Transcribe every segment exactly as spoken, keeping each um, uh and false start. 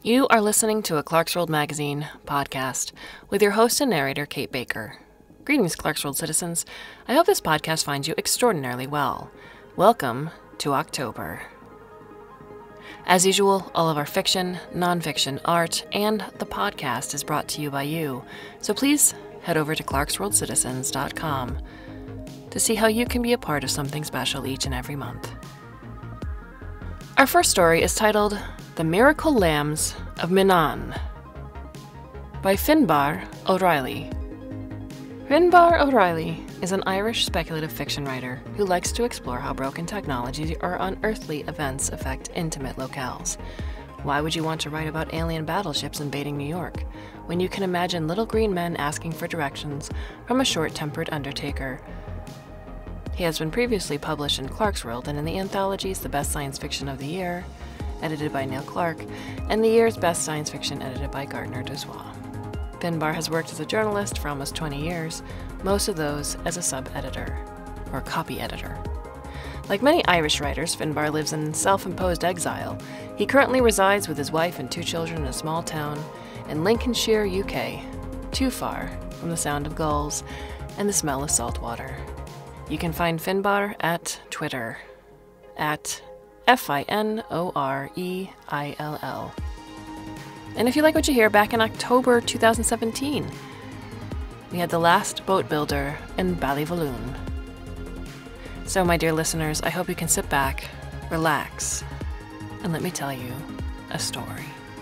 You are listening to a Clarkesworld Magazine podcast with your host and narrator, Kate Baker. Greetings, Clarkesworld citizens. I hope this podcast finds you extraordinarily well. Welcome to October. As usual, all of our fiction, nonfiction, art, and the podcast is brought to you by you, so please head over to clarkesworld citizens dot com to see how you can be a part of something special each and every month. Our first story is titled The Miracle Lambs of Minane by Finbarr O'Reilly. Finbarr O'Reilly is an Irish speculative fiction writer who likes to explore how broken technology or unearthly events affect intimate locales. Why would you want to write about alien battleships invading New York when you can imagine little green men asking for directions from a short-tempered undertaker? He has been previously published in Clarkesworld and in the anthologies The Best Science Fiction of the Year, edited by Neil Clark, and the year's Best Science Fiction, edited by Gardner Dozois. Finbarr has worked as a journalist for almost twenty years, most of those as a sub-editor, or copy editor. Like many Irish writers, Finbarr lives in self-imposed exile. He currently resides with his wife and two children in a small town in Lincolnshire, U K, too far from the sound of gulls and the smell of salt water. You can find Finbarr at Twitter, at F I N O R E I L L. And if you like what you hear, back in October two thousand seventeen, we had The Last Boat Builder in Ballyvalloon. So, my dear listeners, I hope you can sit back, relax, and let me tell you a story.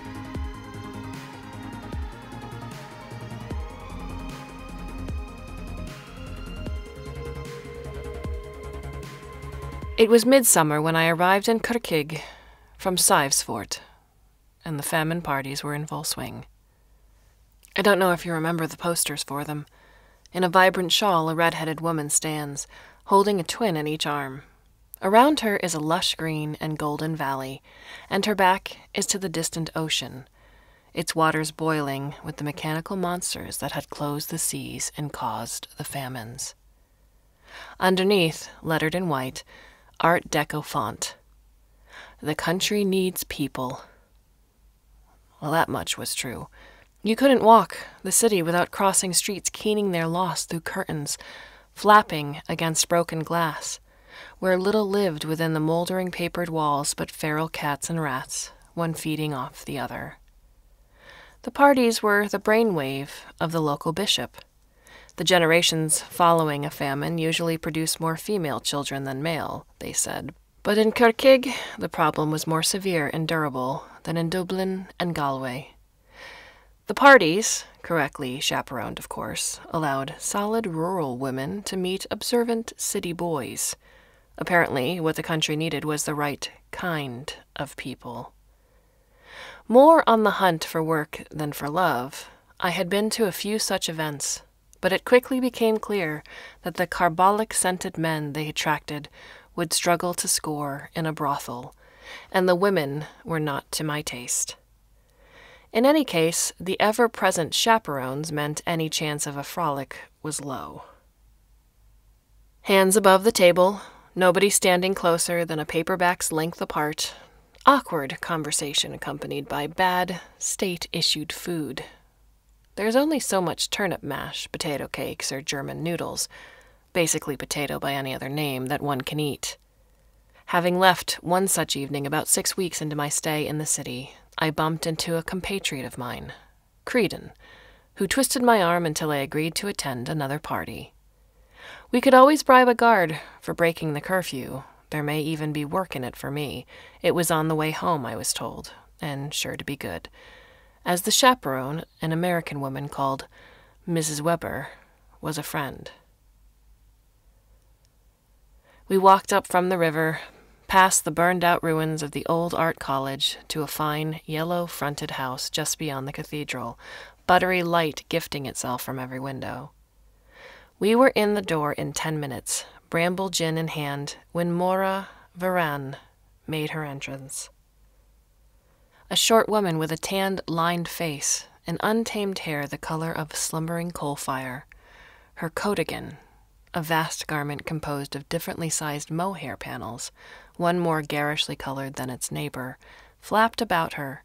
It was midsummer when I arrived in Kirkig from Sivesfort, and the famine parties were in full swing. I don't know if you remember the posters for them. In a vibrant shawl, a red-headed woman stands, holding a twin in each arm. Around her is a lush green and golden valley, and her back is to the distant ocean, its waters boiling with the mechanical monsters that had closed the seas and caused the famines. Underneath, lettered in white, Art Deco font, "The country needs people." Well, that much was true. You couldn't walk the city without crossing streets keening their loss through curtains, flapping against broken glass, where little lived within the moldering papered walls but feral cats and rats, one feeding off the other. The parties were the brainwave of the local bishop. The generations following a famine usually produce more female children than male, they said. But in Kirkig, the problem was more severe and durable than in Dublin and Galway. The parties, correctly chaperoned of course, allowed solid rural women to meet observant city boys. Apparently, what the country needed was the right kind of people. More on the hunt for work than for love, I had been to a few such events, but it quickly became clear that the carbolic-scented men they attracted would struggle to score in a brothel, and the women were not to my taste. In any case, the ever-present chaperones meant any chance of a frolic was low. Hands above the table, nobody standing closer than a paperback's length apart, awkward conversation accompanied by bad, state-issued food. There's only so much turnip mash, potato cakes, or German noodles, basically potato by any other name, that one can eat. Having left one such evening about six weeks into my stay in the city, I bumped into a compatriot of mine, Creedon, who twisted my arm until I agreed to attend another party. We could always bribe a guard for breaking the curfew. There may even be work in it for me. It was on the way home, I was told, and sure to be good, as the chaperone, an American woman called Missus Weber, was a friend. We walked up from the river, past the burned-out ruins of the old art college, to a fine, yellow-fronted house just beyond the cathedral, buttery light gifting itself from every window. We were in the door in ten minutes, bramble gin in hand, when Mora Varan made her entrance. A short woman with a tanned, lined face, and untamed hair the color of a slumbering coal fire. Her coatigan, a vast garment composed of differently sized mohair panels, one more garishly colored than its neighbor, flapped about her,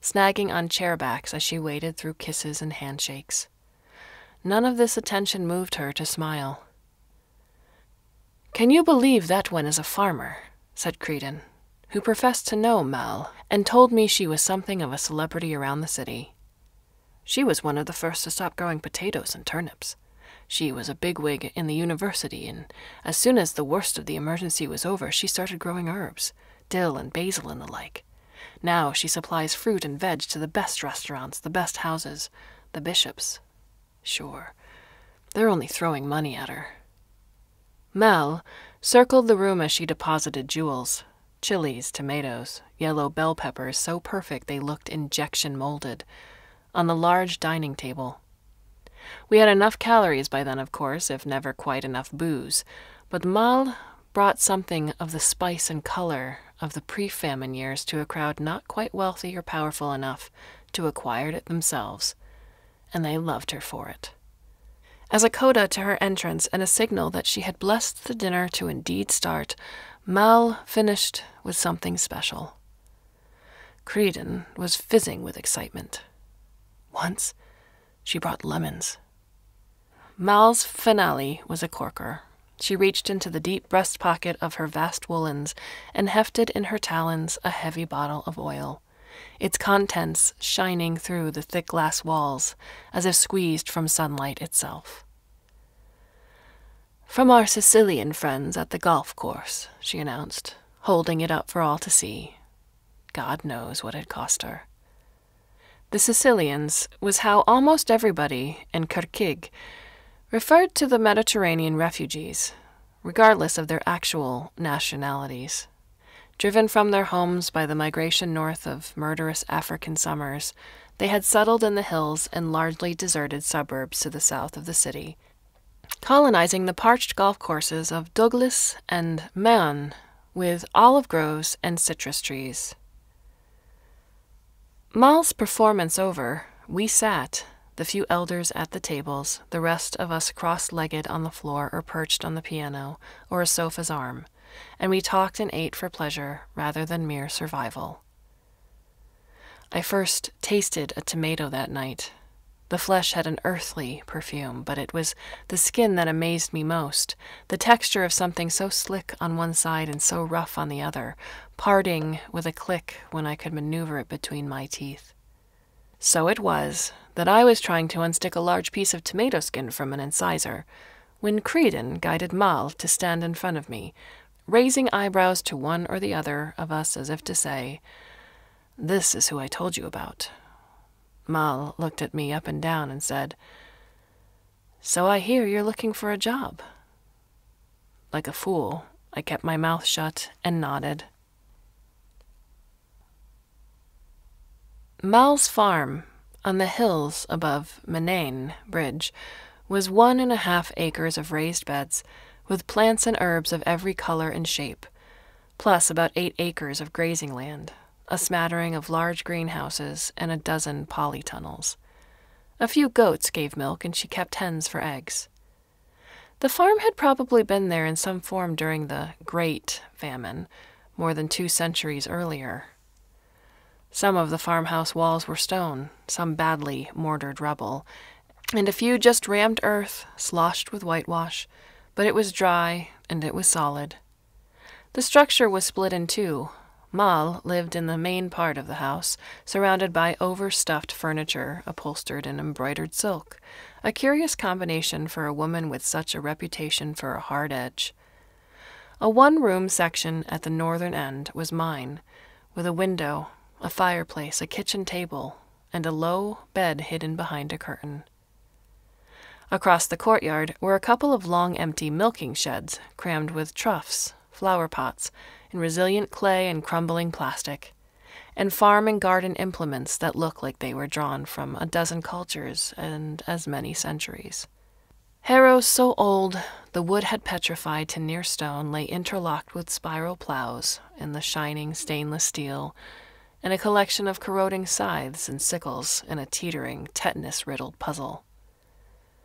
snagging on chair backs as she waded through kisses and handshakes. None of this attention moved her to smile. "Can you believe that one is a farmer?" said Creedon, who professed to know Mal, and told me she was something of a celebrity around the city. She was one of the first to stop growing potatoes and turnips. She was a bigwig in the university, and as soon as the worst of the emergency was over, she started growing herbs, dill and basil and the like. Now she supplies fruit and veg to the best restaurants, the best houses, the bishops. Sure, they're only throwing money at her. Mel circled the room as she deposited jewels. Chilies, tomatoes, yellow bell peppers so perfect they looked injection molded, on the large dining table. We had enough calories by then, of course, if never quite enough booze, but Mal brought something of the spice and color of the pre-famine years to a crowd not quite wealthy or powerful enough to acquire it themselves, and they loved her for it. As a coda to her entrance and a signal that she had blessed the dinner to indeed start, Mal finished with something special. Creedon was fizzing with excitement. Once, she brought lemons. Mal's finale was a corker. She reached into the deep breast pocket of her vast woolens and hefted in her talons a heavy bottle of oil, its contents shining through the thick glass walls as if squeezed from sunlight itself. "From our Sicilian friends at the golf course," she announced, holding it up for all to see. God knows what it cost her. The Sicilians was how almost everybody in Kirkig referred to the Mediterranean refugees, regardless of their actual nationalities. Driven from their homes by the migration north of murderous African summers, they had settled in the hills and largely deserted suburbs to the south of the city, colonizing the parched golf courses of Douglas and Meon with olive groves and citrus trees. Mal's performance over, we sat, the few elders at the tables, the rest of us cross-legged on the floor or perched on the piano or a sofa's arm, and we talked and ate for pleasure rather than mere survival. I first tasted a tomato that night. The flesh had an earthly perfume, but it was the skin that amazed me most, the texture of something so slick on one side and so rough on the other, parting with a click when I could maneuver it between my teeth. So it was that I was trying to unstick a large piece of tomato skin from an incisor, when Creedon guided Mal to stand in front of me, raising eyebrows to one or the other of us as if to say, "This is who I told you about." Mal looked at me up and down and said, "So I hear you're looking for a job." Like a fool, I kept my mouth shut and nodded. Mal's farm, on the hills above Minane Bridge, was one and a half acres of raised beds, with plants and herbs of every color and shape, plus about eight acres of grazing land, a smattering of large greenhouses, and a dozen polytunnels. A few goats gave milk, and she kept hens for eggs. The farm had probably been there in some form during the Great Famine, more than two centuries earlier. Some of the farmhouse walls were stone, some badly mortared rubble, and a few just rammed earth, sloshed with whitewash, but it was dry, and it was solid. The structure was split in two. Mal lived in the main part of the house, surrounded by overstuffed furniture upholstered in embroidered silk, a curious combination for a woman with such a reputation for a hard edge. A one-room section at the northern end was mine, with a window, a fireplace, a kitchen table, and a low bed hidden behind a curtain. Across the courtyard were a couple of long empty milking sheds crammed with troughs, flower pots, in resilient clay and crumbling plastic, and farm and garden implements that looked like they were drawn from a dozen cultures and as many centuries. Harrows so old the wood had petrified to near stone lay interlocked with spiral plows in the shining stainless steel, and a collection of corroding scythes and sickles in a teetering, tetanus-riddled puzzle.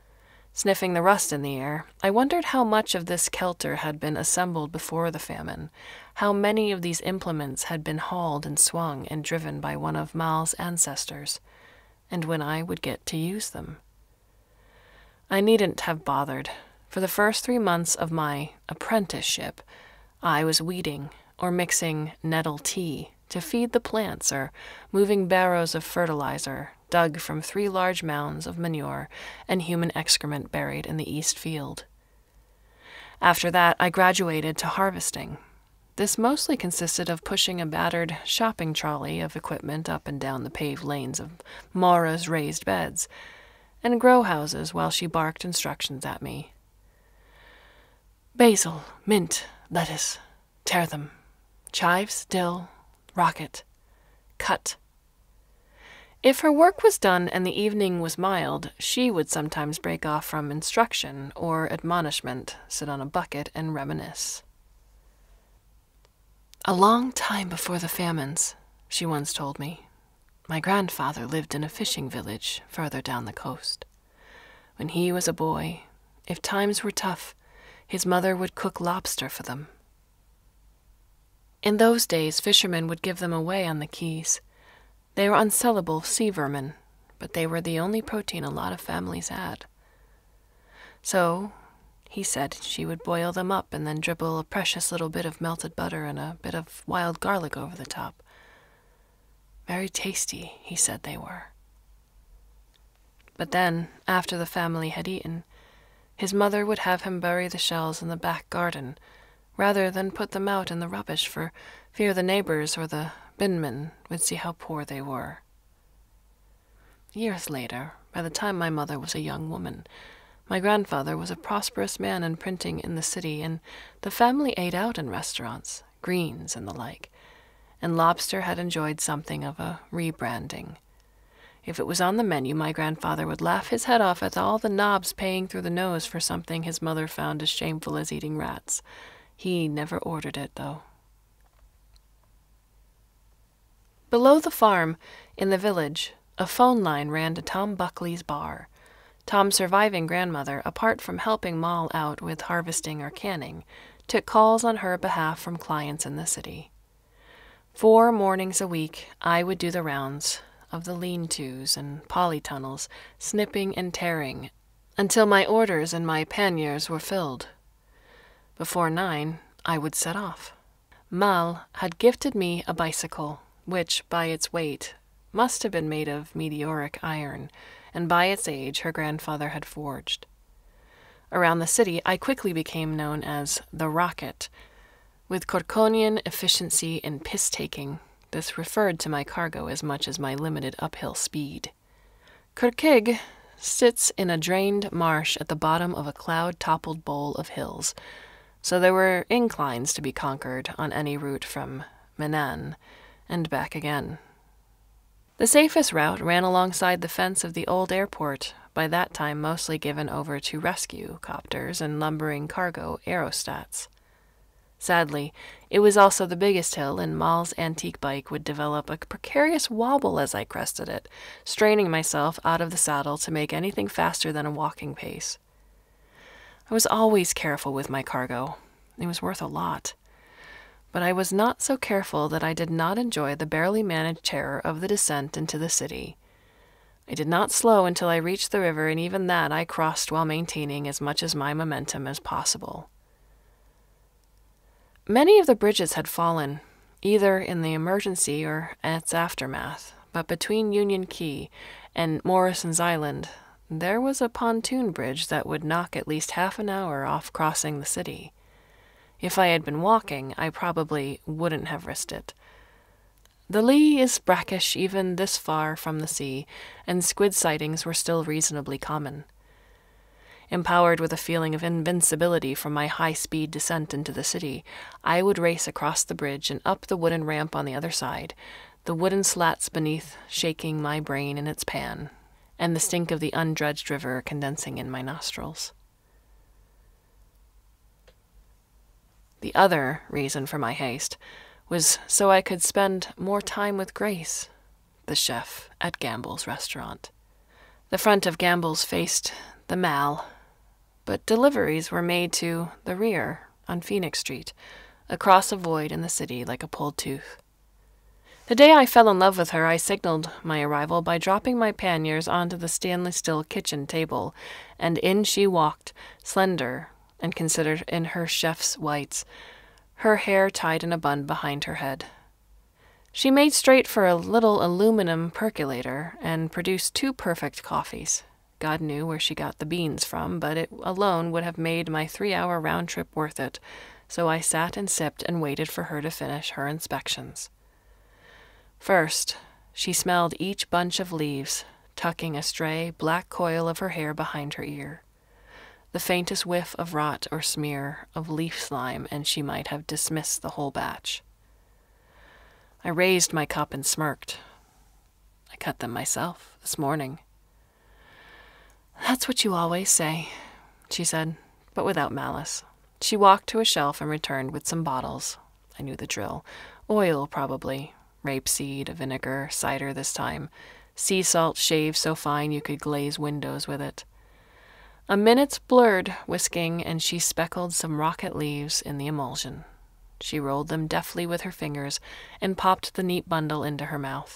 Sniffing the rust in the air, I wondered how much of this kelter had been assembled before the famine, how many of these implements had been hauled and swung and driven by one of Mal's ancestors, and when I would get to use them. I needn't have bothered. For the first three months of my apprenticeship, I was weeding or mixing nettle tea to feed the plants or moving barrows of fertilizer dug from three large mounds of manure and human excrement buried in the east field. After that, I graduated to harvesting. This mostly consisted of pushing a battered shopping trolley of equipment up and down the paved lanes of Maura's raised beds and grow houses while she barked instructions at me. Basil, mint, lettuce, tear them. Chives, dill, rocket, cut. If her work was done and the evening was mild, she would sometimes break off from instruction or admonishment, sit on a bucket, and reminisce. A long time before the famines, she once told me, my grandfather lived in a fishing village further down the coast. When he was a boy, if times were tough, his mother would cook lobster for them. In those days, fishermen would give them away on the quays. They were unsellable sea vermin, but they were the only protein a lot of families had. So, he said, she would boil them up and then dribble a precious little bit of melted butter and a bit of wild garlic over the top. Very tasty, he said they were. But then, after the family had eaten, his mother would have him bury the shells in the back garden, rather than put them out in the rubbish for fear the neighbors or the binmen would see how poor they were. Years later, by the time my mother was a young woman, my grandfather was a prosperous man in printing in the city, and the family ate out in restaurants, greens and the like, and lobster had enjoyed something of a rebranding. If it was on the menu, my grandfather would laugh his head off at all the knobs paying through the nose for something his mother found as shameful as eating rats. He never ordered it, though. Below the farm, in the village, a phone line ran to Tom Buckley's bar. Tom's surviving grandmother, apart from helping Moll out with harvesting or canning, took calls on her behalf from clients in the city. Four mornings a week, I would do the rounds of the lean-tos and polytunnels, snipping and tearing, until my orders and my panniers were filled. Before nine, I would set off. Mal had gifted me a bicycle, which, by its weight, must have been made of meteoric iron, and by its age her grandfather had forged. Around the city, I quickly became known as the Rocket. With Corkonian efficiency in piss-taking, this referred to my cargo as much as my limited uphill speed. Kirkig sits in a drained marsh at the bottom of a cloud-toppled bowl of hills, so there were inclines to be conquered on any route from Minane and back again. The safest route ran alongside the fence of the old airport, by that time mostly given over to rescue copters and lumbering cargo aerostats. Sadly, it was also the biggest hill, and Moll's antique bike would develop a precarious wobble as I crested it, straining myself out of the saddle to make anything faster than a walking pace. I was always careful with my cargo. It was worth a lot. But I was not so careful that I did not enjoy the barely managed terror of the descent into the city. I did not slow until I reached the river, and even that I crossed while maintaining as much of my momentum as possible. Many of the bridges had fallen, either in the emergency or its aftermath, but between Union Key and Morrison's Island, there was a pontoon bridge that would knock at least half an hour off crossing the city. If I had been walking, I probably wouldn't have risked it. The Lee is brackish even this far from the sea, and squid sightings were still reasonably common. Empowered with a feeling of invincibility from my high-speed descent into the city, I would race across the bridge and up the wooden ramp on the other side, the wooden slats beneath shaking my brain in its pan, and the stink of the undredged river condensing in my nostrils. The other reason for my haste was so I could spend more time with Grace, the chef at Gamble's restaurant. The front of Gamble's faced the Mall, but deliveries were made to the rear on Phoenix Street, across a void in the city like a pulled tooth. The day I fell in love with her, I signaled my arrival by dropping my panniers onto the stainless steel kitchen table, and in she walked, slender and considered in her chef's whites, her hair tied in a bun behind her head. She made straight for a little aluminum percolator and produced two perfect coffees. God knew where she got the beans from, but it alone would have made my three-hour round trip worth it, so I sat and sipped and waited for her to finish her inspections. First, she smelled each bunch of leaves, tucking a stray black coil of her hair behind her ear. The faintest whiff of rot or smear of leaf slime, and she might have dismissed the whole batch. I raised my cup and smirked. I cut them myself this morning. That's what you always say, she said, but without malice. She walked to a shelf and returned with some bottles. I knew the drill. Oil, probably. Rapeseed, vinegar, cider this time. Sea salt shaved so fine you could glaze windows with it. A minute's blurred whisking, and she speckled some rocket leaves in the emulsion. She rolled them deftly with her fingers and popped the neat bundle into her mouth.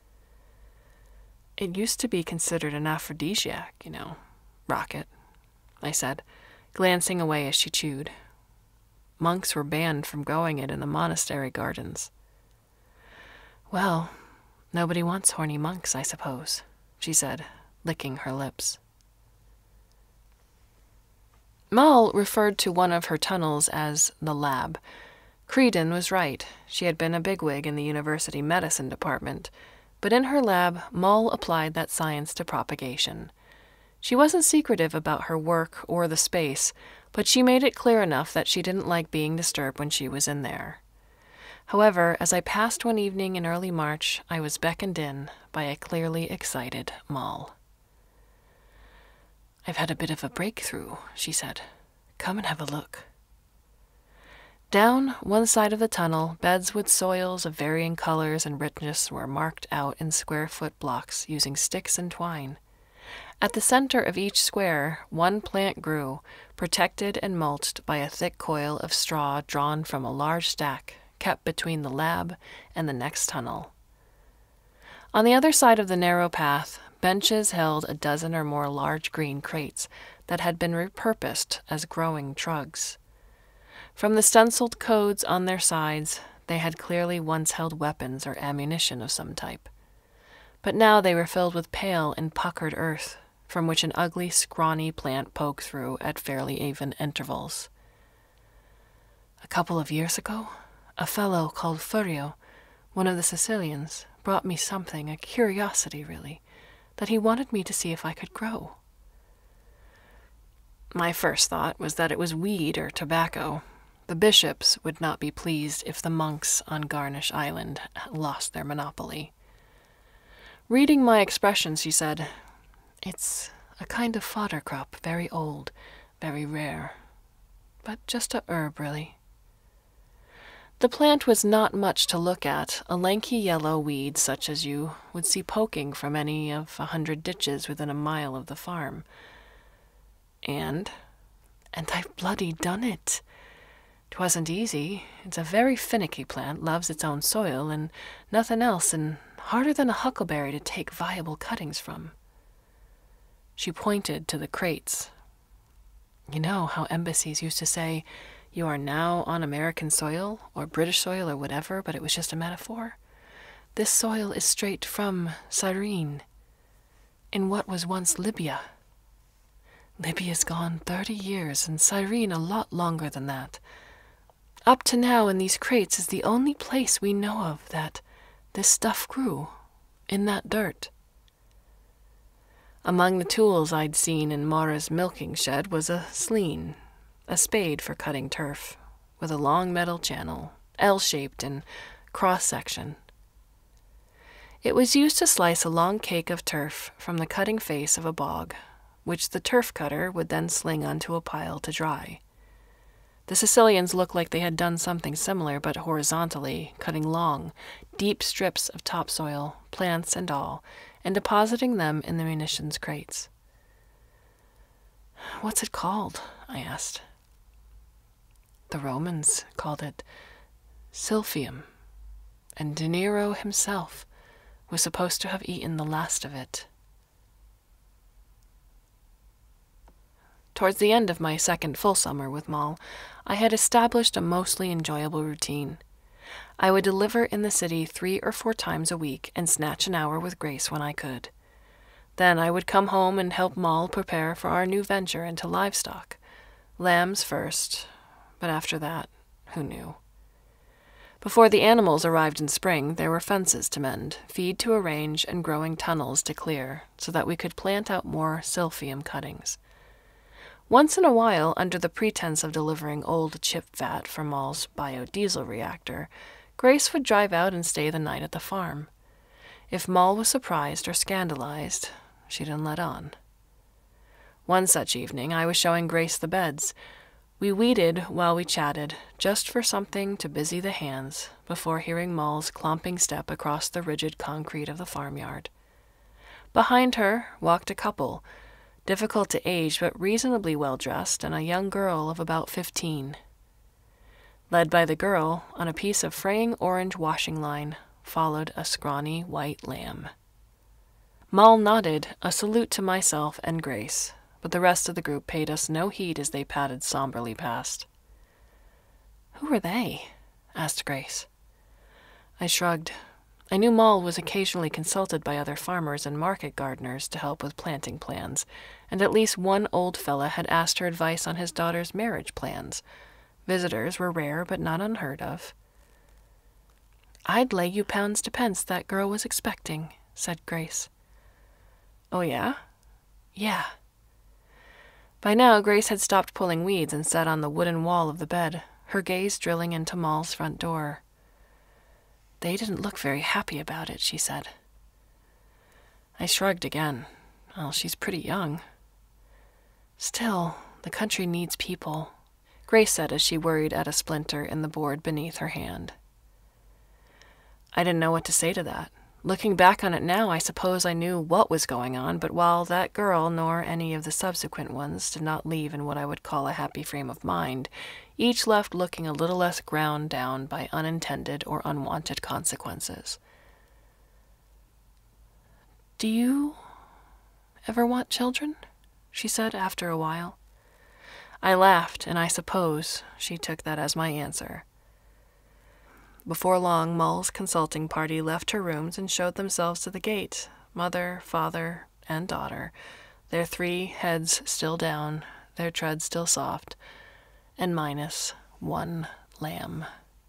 It used to be considered an aphrodisiac, you know, rocket, I said, glancing away as she chewed. Monks were banned from growing it in the monastery gardens. Well, nobody wants horny monks, I suppose, she said, licking her lips. Moll referred to one of her tunnels as the lab. Creedon was right. She had been a bigwig in the university medicine department, but in her lab, Moll applied that science to propagation. She wasn't secretive about her work or the space, but she made it clear enough that she didn't like being disturbed when she was in there. However, as I passed one evening in early March, I was beckoned in by a clearly excited Moll. I've had a bit of a breakthrough, she said. Come and have a look. Down one side of the tunnel, beds with soils of varying colors and richness were marked out in square-foot blocks using sticks and twine. At the center of each square, one plant grew, protected and mulched by a thick coil of straw drawn from a large stack kept between the lab and the next tunnel. On the other side of the narrow path, benches held a dozen or more large green crates that had been repurposed as growing trugs. From the stenciled codes on their sides, they had clearly once held weapons or ammunition of some type. But now they were filled with pale and puckered earth, from which an ugly, scrawny plant poked through at fairly even intervals. A couple of years ago, a fellow called Furio, one of the Sicilians, brought me something, a curiosity really, that he wanted me to see if I could grow. My first thought was that it was weed or tobacco. The bishops would not be pleased if the monks on Garnish Island lost their monopoly. Reading my expression, she said, It's a kind of fodder crop, very old, very rare, but just a herb, really. The plant was not much to look at, a lanky yellow weed such as you would see poking from any of a hundred ditches within a mile of the farm. And, and I've bloody done it. 'Twasn't easy. It's a very finicky plant, loves its own soil, and nothing else, and harder than a huckleberry to take viable cuttings from. She pointed to the crates. You know how embassies used to say, you are now on American soil, or British soil, or whatever, but it was just a metaphor? This soil is straight from Cyrene, in what was once Libya. Libya's gone thirty years, and Cyrene a lot longer than that. Up to now in these crates is the only place we know of that this stuff grew, in that dirt. Among the tools I'd seen in Mara's milking shed was a sleen, a spade for cutting turf, with a long metal channel, L-shaped in cross-section. It was used to slice a long cake of turf from the cutting face of a bog, which the turf cutter would then sling onto a pile to dry. The Sicilians looked like they had done something similar, but horizontally, cutting long, deep strips of topsoil, plants and all, and depositing them in the munitions crates. "What's it called?" I asked. "The Romans called it Silphium, and De Niro himself was supposed to have eaten the last of it." Towards the end of my second full summer with Moll, I had established a mostly enjoyable routine. I would deliver in the city three or four times a week and snatch an hour with Grace when I could. Then I would come home and help Moll prepare for our new venture into livestock. Lambs first, but after that, who knew? Before the animals arrived in spring, there were fences to mend, feed to arrange, and growing tunnels to clear, so that we could plant out more silphium cuttings. Once in a while, under the pretense of delivering old chip fat from Moll's biodiesel reactor, Grace would drive out and stay the night at the farm. If Moll was surprised or scandalized, she didn't let on. One such evening, I was showing Grace the beds. We weeded while we chatted, just for something to busy the hands, before hearing Moll's clomping step across the rigid concrete of the farmyard. Behind her walked a couple, difficult to age but reasonably well-dressed, and a young girl of about fifteen. Led by the girl, on a piece of fraying orange washing line, followed a scrawny white lamb. Moll nodded, a salute to myself and Grace, but the rest of the group paid us no heed as they padded somberly past. "Who are they?" asked Grace. I shrugged. I knew Moll was occasionally consulted by other farmers and market gardeners to help with planting plans, and at least one old fella had asked her advice on his daughter's marriage plans. Visitors were rare but not unheard of. "I'd lay you pounds to pence that girl was expecting," said Grace. "Oh, yeah?" "Yeah." By now, Grace had stopped pulling weeds and sat on the wooden wall of the bed, her gaze drilling into Moll's front door. "They didn't look very happy about it," she said. I shrugged again. Well, she's pretty young. "Still, the country needs people," Grace said as she worried at a splinter in the board beneath her hand. I didn't know what to say to that. Looking back on it now, I suppose I knew what was going on, but while that girl nor any of the subsequent ones did not leave in what I would call a happy frame of mind, each left looking a little less ground down by unintended or unwanted consequences. "Do you ever want children?" she said after a while. I laughed, and I suppose she took that as my answer. Before long, Moll's consulting party left her rooms and showed themselves to the gate, mother, father, and daughter, their three heads still down, their tread still soft, and minus one lamb.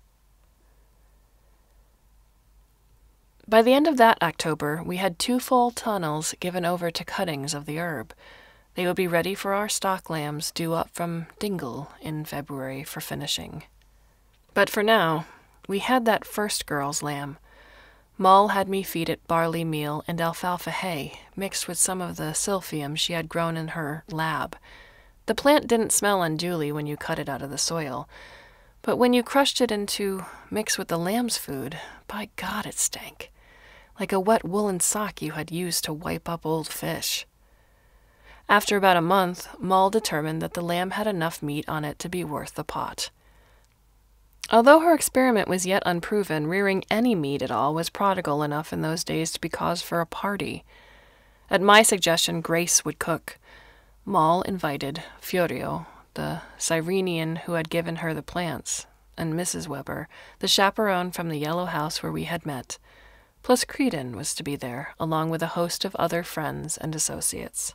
By the end of that October, we had two full tunnels given over to cuttings of the herb. They would be ready for our stock lambs due up from Dingle in February for finishing. But for now, we had that first girl's lamb. Moll had me feed it barley meal and alfalfa hay, mixed with some of the silphium she had grown in her lab. The plant didn't smell unduly when you cut it out of the soil, but when you crushed it into mix with the lamb's food, by God, it stank, like a wet woolen sock you had used to wipe up old fish. After about a month, Moll determined that the lamb had enough meat on it to be worth the pot. Although her experiment was yet unproven, rearing any meat at all was prodigal enough in those days to be cause for a party. At my suggestion, Grace would cook. Moll invited Fiorio, the Cyrenian who had given her the plants, and Missus Weber, the chaperone from the yellow house where we had met. Plus Creedon was to be there, along with a host of other friends and associates.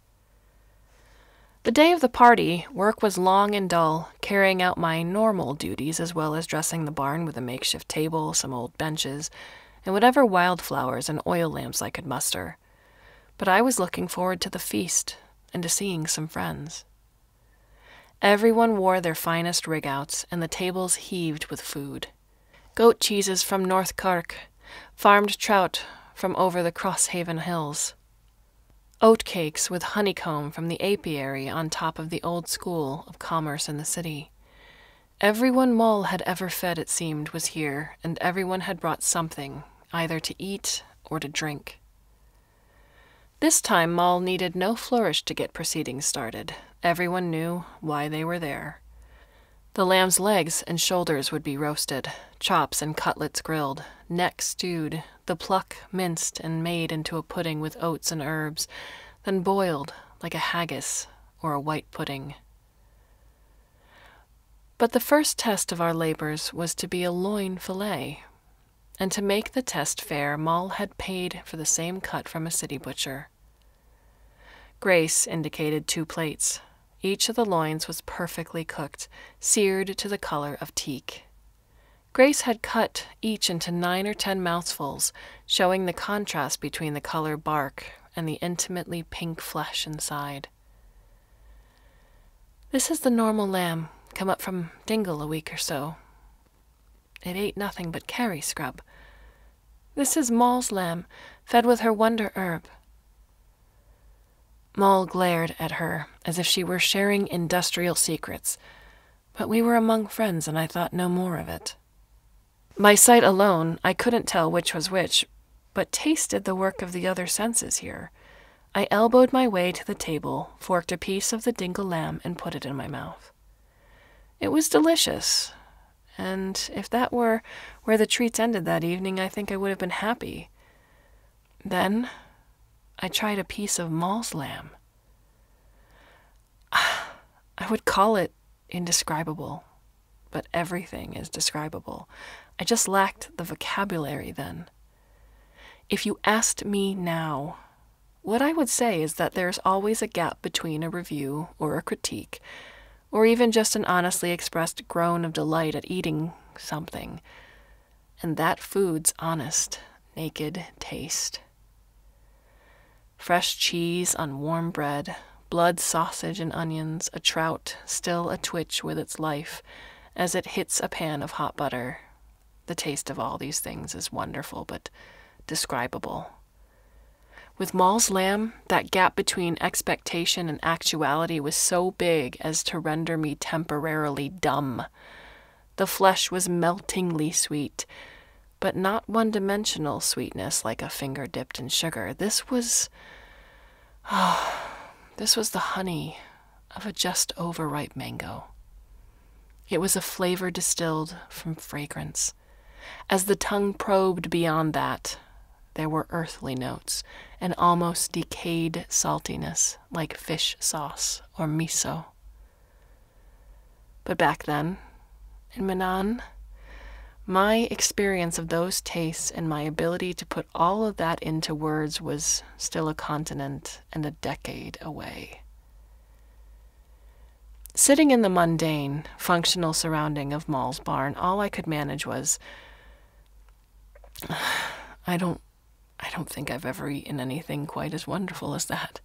The day of the party, work was long and dull, carrying out my normal duties as well as dressing the barn with a makeshift table, some old benches, and whatever wildflowers and oil lamps I could muster. But I was looking forward to the feast and to seeing some friends. Everyone wore their finest rig-outs, and the tables heaved with food. Goat cheeses from North Cork, farmed trout from over the Crosshaven Hills, oat cakes with honeycomb from the apiary on top of the old school of commerce in the city. Everyone Moll had ever fed, it seemed, was here, and everyone had brought something, either to eat or to drink. This time Moll needed no flourish to get proceedings started. Everyone knew why they were there. The lamb's legs and shoulders would be roasted, chops and cutlets grilled, neck stewed, the pluck minced and made into a pudding with oats and herbs, then boiled like a haggis or a white pudding. But the first test of our labors was to be a loin fillet, and to make the test fair, Moll had paid for the same cut from a city butcher. Grace indicated two plates. Each of the loins was perfectly cooked, seared to the color of teak. Grace had cut each into nine or ten mouthfuls, showing the contrast between the color bark and the intimately pink flesh inside. This is the normal lamb, come up from Dingle a week or so. It ate nothing but carry scrub. This is Moll's lamb, fed with her wonder herb. Moll glared at her as if she were sharing industrial secrets, but we were among friends and I thought no more of it. By sight alone, I couldn't tell which was which, but taste did the work of the other senses here. I elbowed my way to the table, forked a piece of the Dingle lamb, and put it in my mouth. It was delicious, and if that were where the treats ended that evening, I think I would have been happy. Then I tried a piece of Moll's lamb. I would call it indescribable, but everything is describable. I just lacked the vocabulary then. If you asked me now, what I would say is that there's always a gap between a review or a critique, or even just an honestly expressed groan of delight at eating something, and that food's honest, naked taste. Fresh cheese on warm bread, blood sausage and onions, a trout still a-twitch with its life as it hits a pan of hot butter. The taste of all these things is wonderful, but describable. With Moll's lamb, that gap between expectation and actuality was so big as to render me temporarily dumb. The flesh was meltingly sweet, but not one-dimensional sweetness like a finger dipped in sugar. This was... Oh, this was the honey of a just overripe mango. It was a flavor distilled from fragrance. As the tongue probed beyond that, there were earthly notes, an almost decayed saltiness like fish sauce or miso. But back then, in Minane, my experience of those tastes and my ability to put all of that into words was still a continent and a decade away. Sitting in the mundane, functional surrounding of Moll's barn, all I could manage was, I don't, I don't think I've ever eaten anything quite as wonderful as that.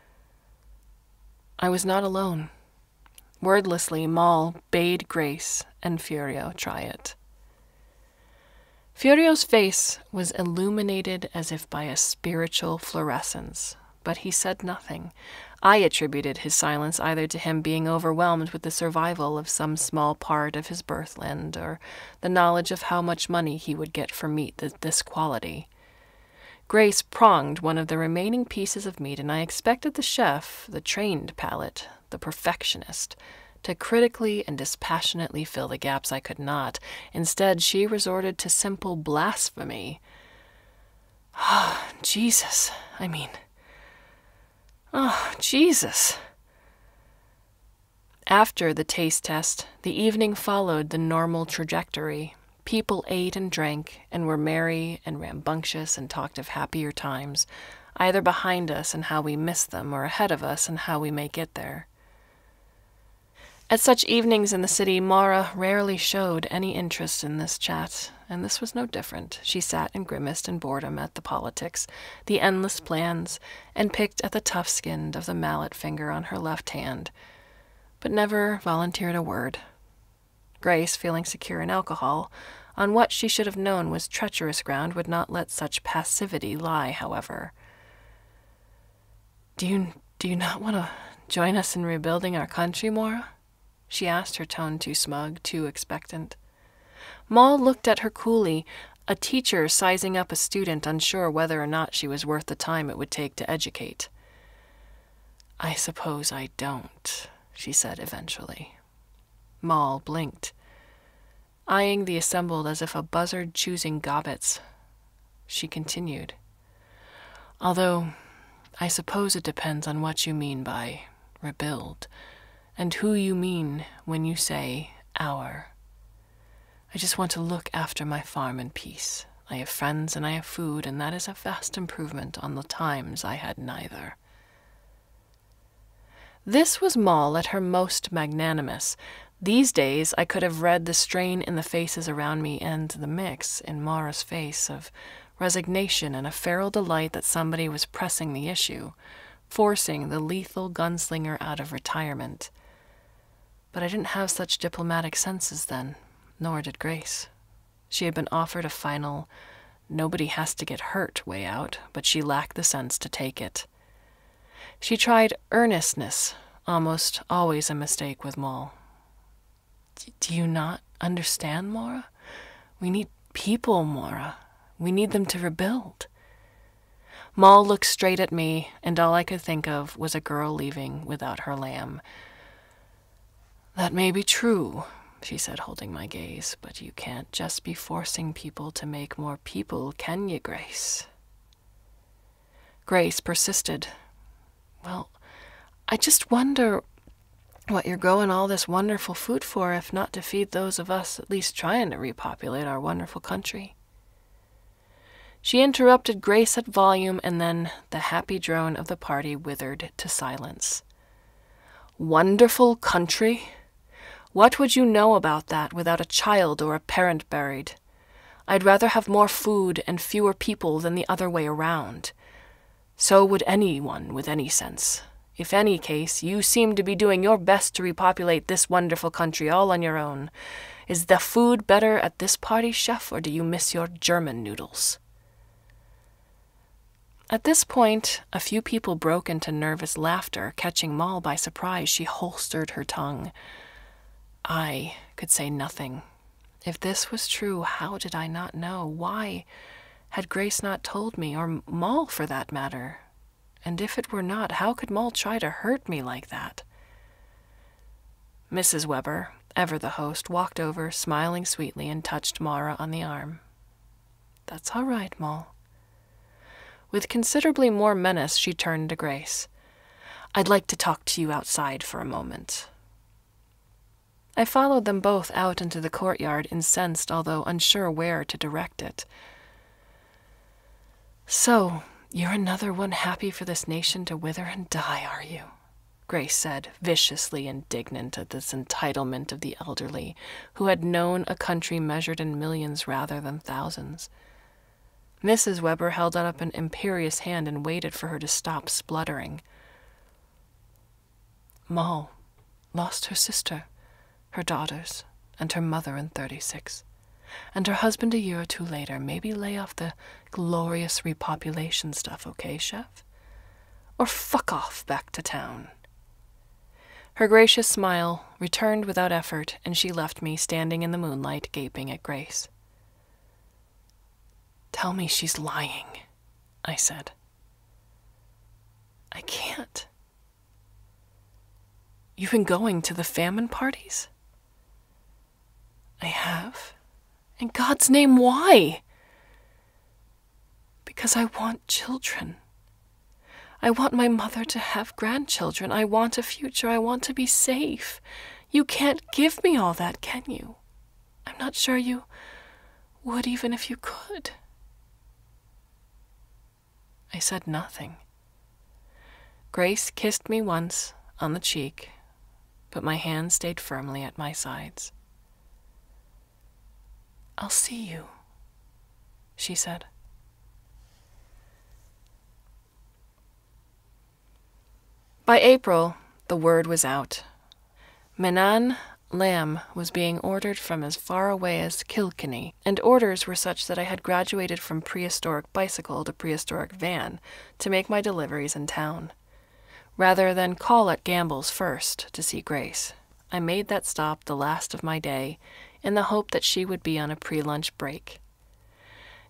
I was not alone. Wordlessly, Moll bade Grace and Furio try it. Furio's face was illuminated as if by a spiritual fluorescence, but he said nothing. I attributed his silence either to him being overwhelmed with the survival of some small part of his birthland, or the knowledge of how much money he would get for meat of this quality. Grace pronged one of the remaining pieces of meat, and I expected the chef, the trained palate, the perfectionist, to critically and dispassionately fill the gaps I could not. Instead, she resorted to simple blasphemy. Ah, oh, Jesus, I mean... Oh, Jesus. After the taste test, the evening followed the normal trajectory. People ate and drank, and were merry and rambunctious and talked of happier times, either behind us and how we miss them, or ahead of us and how we may get there. At such evenings in the city, Mara rarely showed any interest in this chat, and this was no different. She sat and grimaced in boredom at the politics, the endless plans, and picked at the tough skin of the mallet finger on her left hand, but never volunteered a word. Grace, feeling secure in alcohol, on what she should have known was treacherous ground, would not let such passivity lie, however. Do you, do you not want to join us in rebuilding our country, Mara? She asked, her tone too smug, too expectant. Moll looked at her coolly. A teacher sizing up a student unsure whether or not she was worth the time it would take to educate. "I suppose I don't," she said eventually. Moll blinked, eyeing the assembled as if a buzzard choosing gobbets. She continued, "Although, I suppose it depends on what you mean by rebuild, and who you mean when you say our. I just want to look after my farm in peace. I have friends and I have food, and that is a vast improvement on the times I had neither." This was Moll at her most magnanimous. These days I could have read the strain in the faces around me and the mix in Mara's face of resignation and a feral delight that somebody was pressing the issue, forcing the lethal gunslinger out of retirement. But I didn't have such diplomatic senses then, nor did Grace. She had been offered a final, nobody has to get hurt way out, but she lacked the sense to take it. She tried earnestness, almost always a mistake with Moll. "Do you not understand, Mara? We need people, Mara. We need them to rebuild." Moll looked straight at me, and all I could think of was a girl leaving without her lamb. "That may be true," she said, holding my gaze, "but you can't just be forcing people to make more people, can you, Grace?" Grace persisted. "Well, I just wonder what you're growing all this wonderful food for, if not to feed those of us at least trying to repopulate our wonderful country." She interrupted Grace at volume, and then the happy drone of the party withered to silence. "Wonderful country? What would you know about that without a child or a parent buried? I'd rather have more food and fewer people than the other way around. So would anyone with any sense. If any case, you seem to be doing your best to repopulate this wonderful country all on your own. Is the food better at this party, chef, or do you miss your German noodles?" At this point, a few people broke into nervous laughter. Catching Moll by surprise, she holstered her tongue. I could say nothing. If this was true, how did I not know? Why had Grace not told me, or Moll for that matter? And if it were not, how could Moll try to hurt me like that? Missus Weber, ever the host, walked over, smiling sweetly, and touched Mara on the arm. "That's all right, Moll." With considerably more menace, she turned to Grace. "I'd like to talk to you outside for a moment." I followed them both out into the courtyard, incensed, although unsure where to direct it. "So, you're another one happy for this nation to wither and die, are you?" Grace said, viciously indignant at this entitlement of the elderly, who had known a country measured in millions rather than thousands. Missus Weber held up an imperious hand and waited for her to stop spluttering. "Moll lost her sister, her daughters, and her mother in thirty-six, and her husband a year or two later. Maybe lay off the glorious repopulation stuff, okay, chef? Or fuck off back to town." Her gracious smile returned without effort, and she left me standing in the moonlight, gaping at Grace. "Tell me she's lying," I said. "I can't." "You've been going to the famine parties?" "I have. In God's name, why?" "Because I want children. I want my mother to have grandchildren. I want a future. I want to be safe. You can't give me all that, can you? I'm not sure you would even if you could." I said nothing. Grace kissed me once on the cheek, but my hand stayed firmly at my sides. "I'll see you," she said. By April, the word was out. Minane lamb was being ordered from as far away as Kilkenny, and orders were such that I had graduated from prehistoric bicycle to prehistoric van to make my deliveries in town. Rather than call at Gamble's first to see Grace, I made that stop the last of my day in the hope that she would be on a pre-lunch break.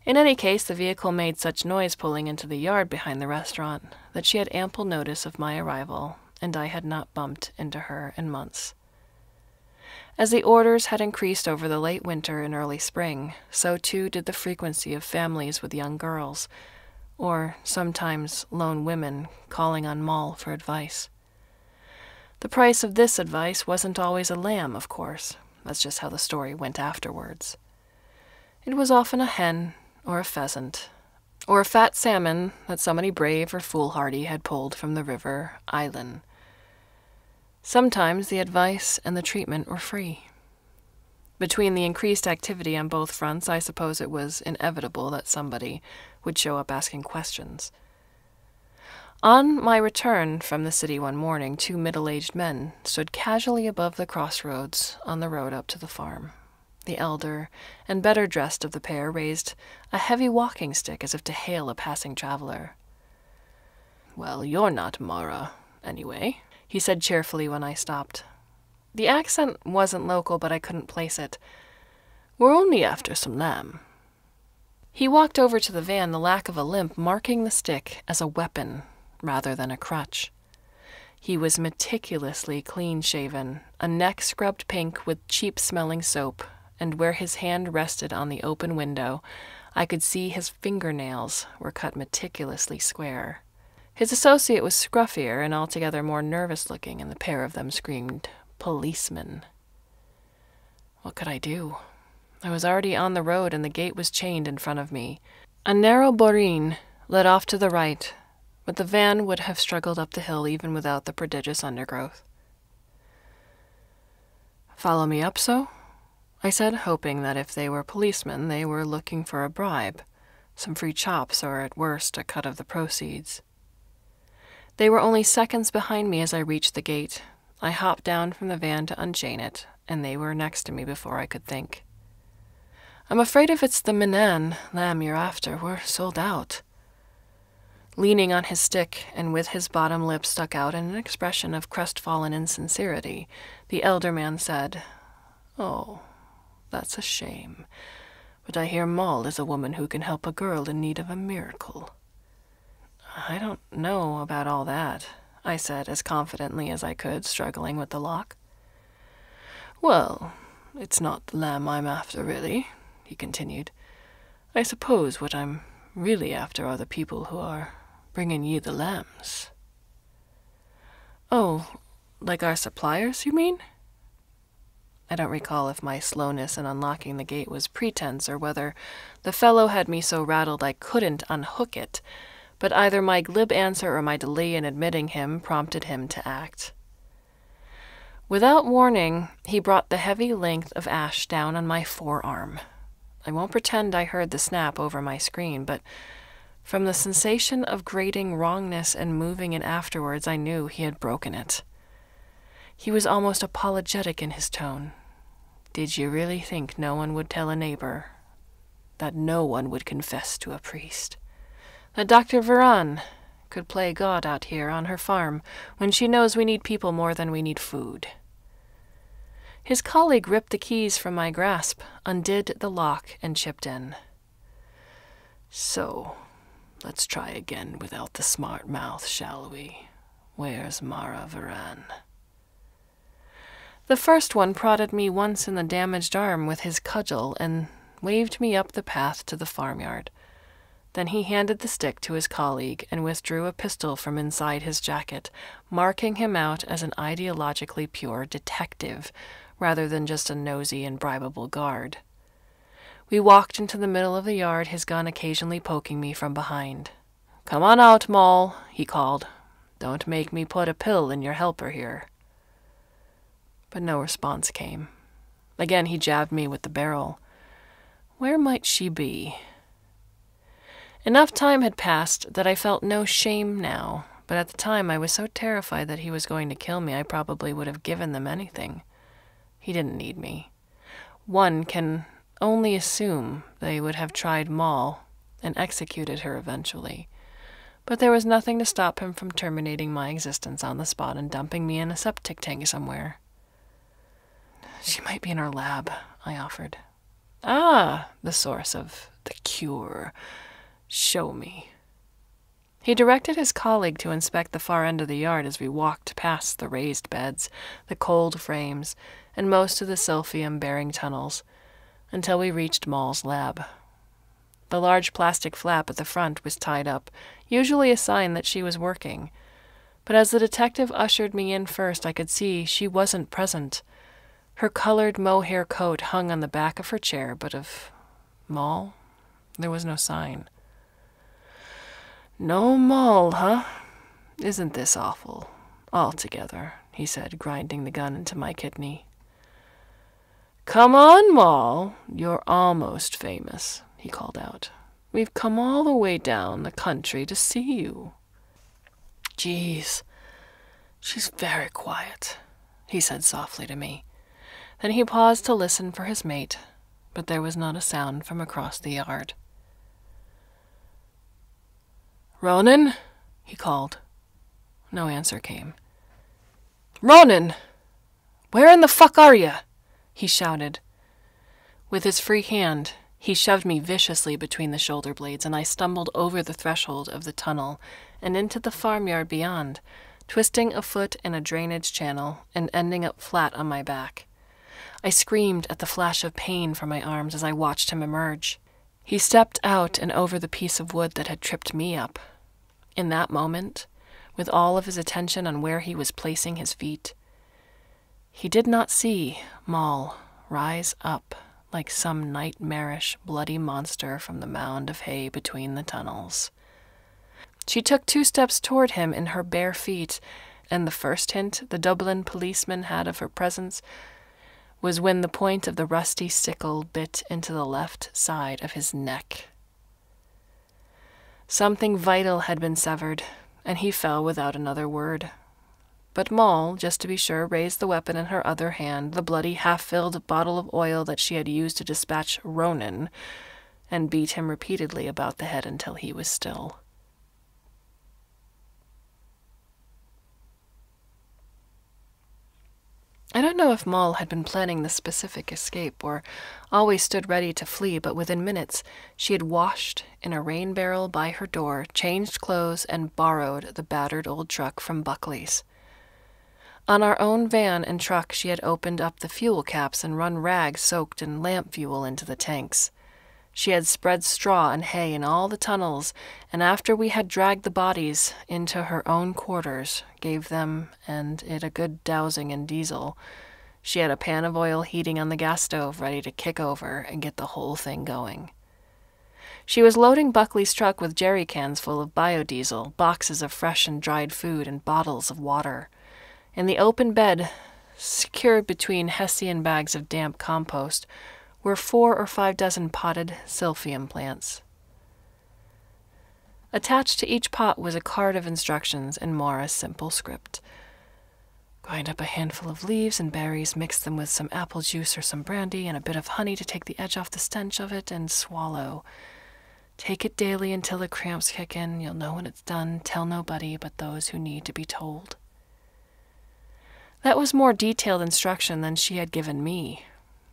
In any case, the vehicle made such noise pulling into the yard behind the restaurant that she had ample notice of my arrival, and I had not bumped into her in months. As the orders had increased over the late winter and early spring, so too did the frequency of families with young girls, or sometimes lone women calling on Moll for advice. The price of this advice wasn't always a lamb, of course. That's just how the story went afterwards. It was often a hen, or a pheasant, or a fat salmon that somebody brave or foolhardy had pulled from the river Island. Sometimes the advice and the treatment were free. Between the increased activity on both fronts, I suppose it was inevitable that somebody would show up asking questions. On my return from the city one morning, two middle-aged men stood casually above the crossroads on the road up to the farm. The elder and better dressed of the pair raised a heavy walking stick as if to hail a passing traveler. "Well, you're not Mara, anyway," he said cheerfully when I stopped. The accent wasn't local, but I couldn't place it. "We're only after some lamb." He walked over to the van, the lack of a limp marking the stick as a weapon rather than a crutch. He was meticulously clean-shaven, a neck scrubbed pink with cheap-smelling soap, and where his hand rested on the open window, I could see his fingernails were cut meticulously square. His associate was scruffier and altogether more nervous-looking, and the pair of them screamed, "Policeman." What could I do? I was already on the road, and the gate was chained in front of me. A narrow boreen led off to the right, but the van would have struggled up the hill even without the prodigious undergrowth. "Follow me up, so?" I said, hoping that if they were policemen, they were looking for a bribe, some free chops, or at worst, a cut of the proceeds. They were only seconds behind me as I reached the gate. I hopped down from the van to unchain it, and they were next to me before I could think. "I'm afraid if it's the Minane lamb you're after, we're sold out." Leaning on his stick, and with his bottom lip stuck out in an expression of crestfallen insincerity, the elder man said, "Oh, that's a shame, but I hear Moll is a woman who can help a girl in need of a miracle." "I don't know about all that," I said as confidently as I could, struggling with the lock. "Well, it's not the lamb I'm after, really," he continued. "I suppose what I'm really after are the people who are bringing ye the lambs." "Oh, like our suppliers, you mean?" I don't recall if my slowness in unlocking the gate was pretense or whether the fellow had me so rattled I couldn't unhook it, but either my glib answer or my delay in admitting him prompted him to act. Without warning, he brought the heavy length of ash down on my forearm. I won't pretend I heard the snap over my screen, but from the sensation of grating wrongness and moving it afterwards, I knew he had broken it. He was almost apologetic in his tone. "Did you really think no one would tell a neighbor? That no one would confess to a priest? That Doctor Veran could play God out here on her farm when she knows we need people more than we need food?" His colleague ripped the keys from my grasp, undid the lock, and chipped in. "So, let's try again without the smart mouth, shall we? Where's Mara Veran?" The first one prodded me once in the damaged arm with his cudgel and waved me up the path to the farmyard. Then he handed the stick to his colleague and withdrew a pistol from inside his jacket, marking him out as an ideologically pure detective, rather than just a nosy and bribable guard. We walked into the middle of the yard, his gun occasionally poking me from behind. "Come on out, Moll," he called. "Don't make me put a pill in your helper here." But no response came. Again he jabbed me with the barrel. Where might she be? Enough time had passed that I felt no shame now, but at the time I was so terrified that he was going to kill me I probably would have given them anything. He didn't need me. One can only assume they would have tried Moll and executed her eventually, but there was nothing to stop him from terminating my existence on the spot and dumping me in a septic tank somewhere. "She might be in our lab," I offered. Ah, the source of the cure. Show me. He directed his colleague to inspect the far end of the yard as we walked past the raised beds, the cold frames, and most of the silphium-bearing tunnels, until we reached Moll's lab. The large plastic flap at the front was tied up, usually a sign that she was working. But as the detective ushered me in first, I could see she wasn't present. Her colored mohair coat hung on the back of her chair, but of Moll, there was no sign. No Moll, huh? Isn't this awful? Altogether, he said, grinding the gun into my kidney. Come on, Moll. You're almost famous, he called out. We've come all the way down the country to see you. Jeez, she's very quiet, he said softly to me. Then he paused to listen for his mate, but there was not a sound from across the yard. Ronan? He called. No answer came. Ronan! Where in the fuck are you? He shouted. With his free hand, he shoved me viciously between the shoulder blades, and I stumbled over the threshold of the tunnel and into the farmyard beyond, twisting a foot in a drainage channel and ending up flat on my back. I screamed at the flash of pain from my arms as I watched him emerge. He stepped out and over the piece of wood that had tripped me up. In that moment, with all of his attention on where he was placing his feet, he did not see Moll rise up like some nightmarish, bloody monster from the mound of hay between the tunnels. She took two steps toward him in her bare feet, and the first hint the Dublin policeman had of her presence was when the point of the rusty sickle bit into the left side of his neck. Something vital had been severed, and he fell without another word. But Moll, just to be sure, raised the weapon in her other hand, the bloody, half-filled bottle of oil that she had used to dispatch Ronan, and beat him repeatedly about the head until he was still. I don't know if Moll had been planning the specific escape or always stood ready to flee, but within minutes she had washed in a rain barrel by her door, changed clothes, and borrowed the battered old truck from Buckley's. On our own van and truck she had opened up the fuel caps and run rags soaked in lamp fuel into the tanks. She had spread straw and hay in all the tunnels, and after we had dragged the bodies into her own quarters, gave them and it a good dousing in diesel, she had a pan of oil heating on the gas stove ready to kick over and get the whole thing going. She was loading Buckley's truck with jerry cans full of biodiesel, boxes of fresh and dried food, and bottles of water. In the open bed, secured between Hessian bags of damp compost, were four or five dozen potted silphium plants. Attached to each pot was a card of instructions in Maura's simple script. Grind up a handful of leaves and berries, mix them with some apple juice or some brandy and a bit of honey to take the edge off the stench of it, and swallow. Take it daily until the cramps kick in. You'll know when it's done. Tell nobody but those who need to be told. That was more detailed instruction than she had given me.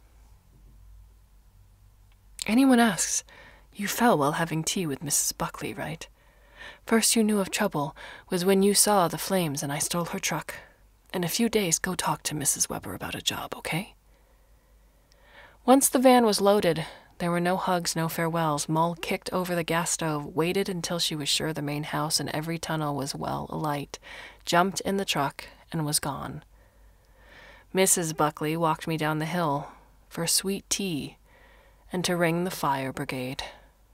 Anyone asks, you fell while having tea with Missus Buckley, right? First you knew of trouble was when you saw the flames and I stole her truck. In a few days, go talk to Missus Weber about a job, okay? Once the van was loaded, there were no hugs, no farewells. Moll kicked over the gas stove, waited until she was sure the main house and every tunnel was well alight, jumped in the truck, and was gone. Missus Buckley walked me down the hill for sweet tea and to ring the fire brigade.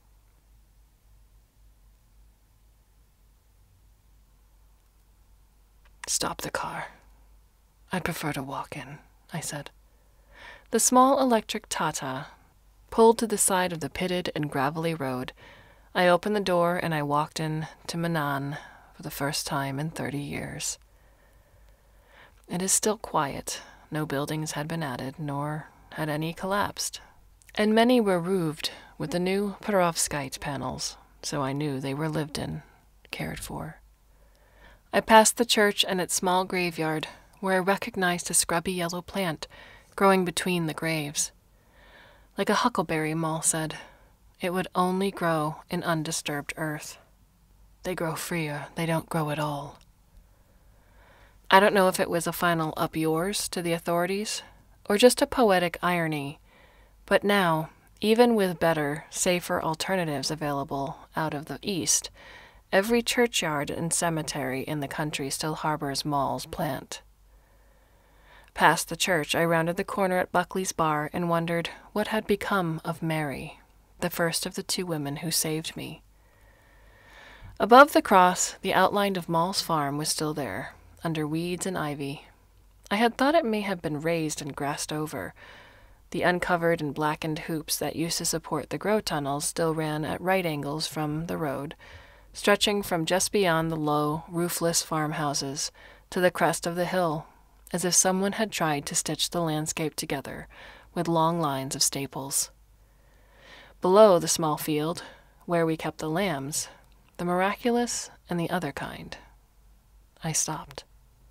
Stop the car. I'd prefer to walk in, I said. The small electric Tata pulled to the side of the pitted and gravelly road. I opened the door and I walked in to Minane for the first time in thirty years. It is still quiet. No buildings had been added, nor had any collapsed. And many were roofed with the new perovskite panels, so I knew they were lived in, cared for. I passed the church and its small graveyard, where I recognized a scrubby yellow plant growing between the graves. Like a huckleberry, Maul said. It would only grow in undisturbed earth. They grow freer, they don't grow at all. I don't know if it was a final up yours to the authorities, or just a poetic irony, but now, even with better, safer alternatives available out of the east, every churchyard and cemetery in the country still harbors Maul's plant. Past the church, I rounded the corner at Buckley's bar and wondered what had become of Mary, the first of the two women who saved me. Above the cross, the outline of Maul's farm was still there, under weeds and ivy. I had thought it may have been raised and grassed over. The uncovered and blackened hoops that used to support the grow tunnels still ran at right angles from the road, stretching from just beyond the low, roofless farmhouses to the crest of the hill, as if someone had tried to stitch the landscape together with long lines of staples. Below the small field, where we kept the lambs, the miraculous and the other kind. I stopped.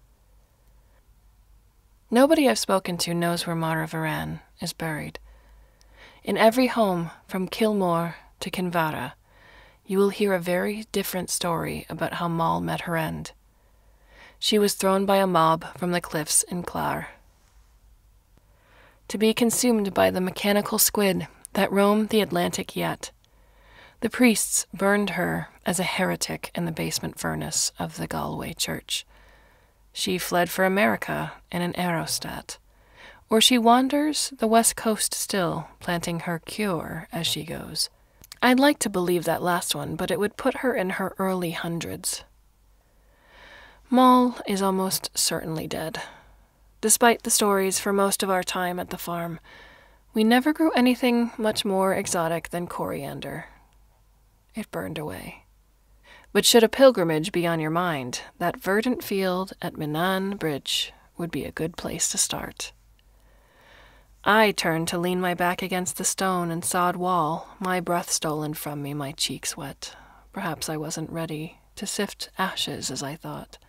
Nobody I've spoken to knows where Mara Varan is buried. In every home, from Kilmore to Kinvara, you will hear a very different story about how Maul met her end. She was thrown by a mob from the cliffs in Clar, to be consumed by the mechanical squid that roam the Atlantic yet. The priests burned her as a heretic in the basement furnace of the Galway church. She fled for America in an aerostat, or she wanders the west coast still, planting her cure as she goes. I'd like to believe that last one, but it would put her in her early hundreds. Maul is almost certainly dead. Despite the stories for most of our time at the farm, we never grew anything much more exotic than coriander. It burned away. But should a pilgrimage be on your mind, that verdant field at Minane Bridge would be a good place to start. I turned to lean my back against the stone and sod wall, my breath stolen from me, my cheeks wet. Perhaps I wasn't ready to sift ashes as I thought.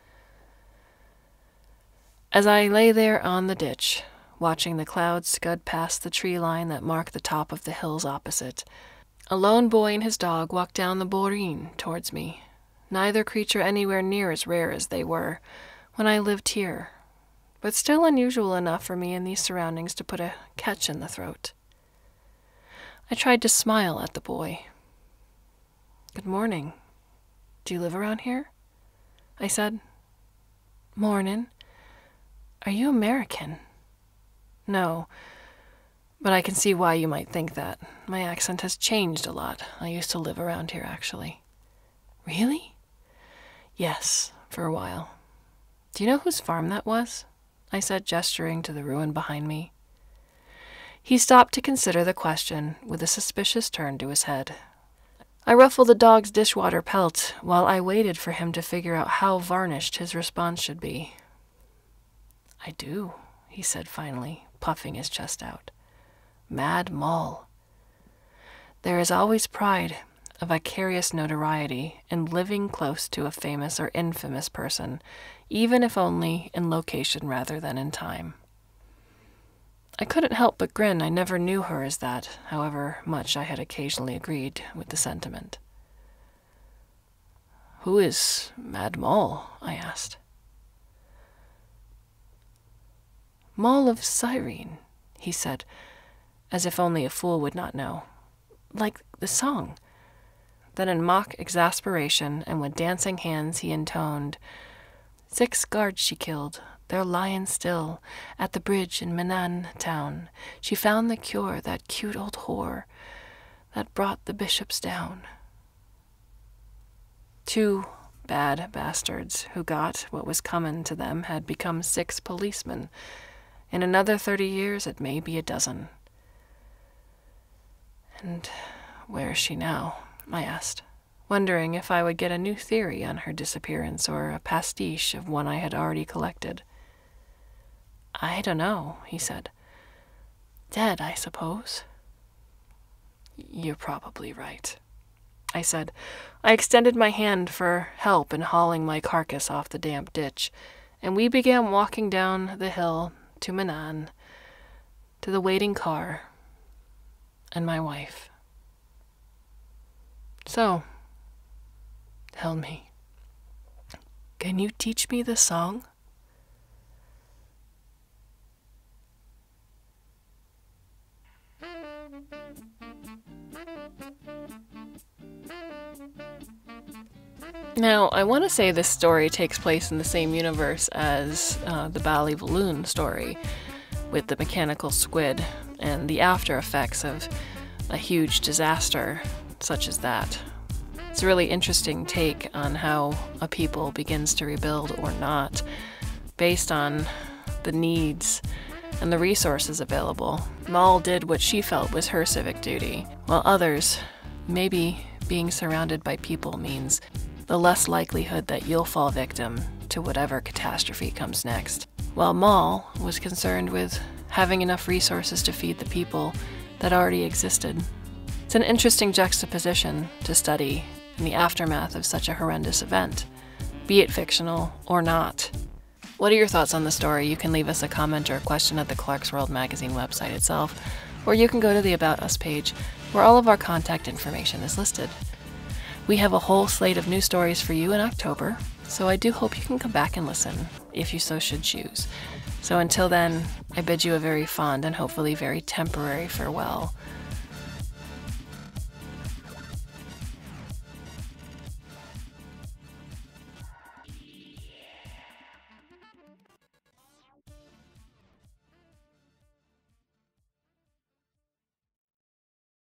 As I lay there on the ditch, watching the clouds scud past the tree line that marked the top of the hills opposite, a lone boy and his dog walked down the boreen towards me, neither creature anywhere near as rare as they were when I lived here, but still unusual enough for me in these surroundings to put a catch in the throat. I tried to smile at the boy. "Good morning. Do you live around here?" I said. "Mornin'. Are you American?" "No. But I can see why you might think that. My accent has changed a lot. I used to live around here, actually." "Really?" "Yes, for a while." "Do you know whose farm that was?" I said, gesturing to the ruin behind me. He stopped to consider the question with a suspicious turn to his head. I ruffled the dog's dishwater pelt while I waited for him to figure out how varnished his response should be. "I do," he said finally, puffing his chest out. "Mad Maul." There is always pride, a vicarious notoriety, in living close to a famous or infamous person, even if only in location rather than in time. I couldn't help but grin. I never knew her as that, however much I had occasionally agreed with the sentiment. "Who is Mad Maul?" I asked. "Maul of Cyrene," he said, as if only a fool would not know. "Like the song." Then in mock exasperation and with dancing hands he intoned, "Six guards she killed, they're lying still, at the bridge in Minane town. She found the cure, that cute old whore, that brought the bishops down." Two bad bastards who got what was comin' to them had become six policemen. In another thirty years it may be a dozen. "And where is she now?" I asked, wondering if I would get a new theory on her disappearance or a pastiche of one I had already collected. "I don't know," he said. "Dead, I suppose." "You're probably right," I said. I extended my hand for help in hauling my carcass off the damp ditch, and we began walking down the hill to Minane, to the waiting car. and my wife. So, tell me, can you teach me the song? Now, I want to say this story takes place in the same universe as uh, the Ballyvaloon story, with the mechanical squid and the after effects of a huge disaster such as that. It's a really interesting take on how a people begins to rebuild or not, based on the needs and the resources available. Moll did what she felt was her civic duty, while others, maybe being surrounded by people means the less likelihood that you'll fall victim to whatever catastrophe comes next. While Moll was concerned with having enough resources to feed the people that already existed. It's an interesting juxtaposition to study in the aftermath of such a horrendous event, be it fictional or not. What are your thoughts on the story? You can leave us a comment or a question at the Clarkesworld Magazine website itself, or you can go to the About Us page, where all of our contact information is listed. We have a whole slate of new stories for you in October, so I do hope you can come back and listen, if you so should choose. So until then, I bid you a very fond and hopefully very temporary farewell.